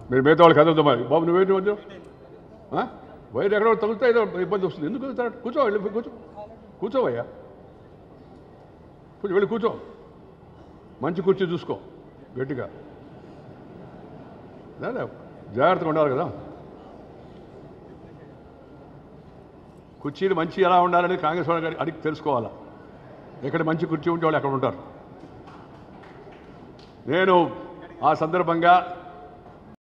మీరు మిగతా వాళ్ళు కదలదు మరి బాబు నువ్వేంటి కొంచెం వైర్ ఎక్కడో తగులుతా ఏదో ఇబ్బంది వస్తుంది ఎందుకు తగులుతాడు కూర్చో వెళ్ళి కూర్చో కూర్చోవయ్యా కొంచెం వెళ్ళి కూర్చో మంచి కుర్చీ చూసుకో గట్టిగా జాగ్రత్తగా ఉండాలి కదా కుర్చీలు మంచి ఎలా ఉండాలని కాంగ్రెస్ వాళ్ళు అడిగి తెలుసుకోవాలా ఎక్కడ మంచి కుర్చీ ఉంటే వాళ్ళు అక్కడ ఉంటారు నేను ఆ సందర్భంగా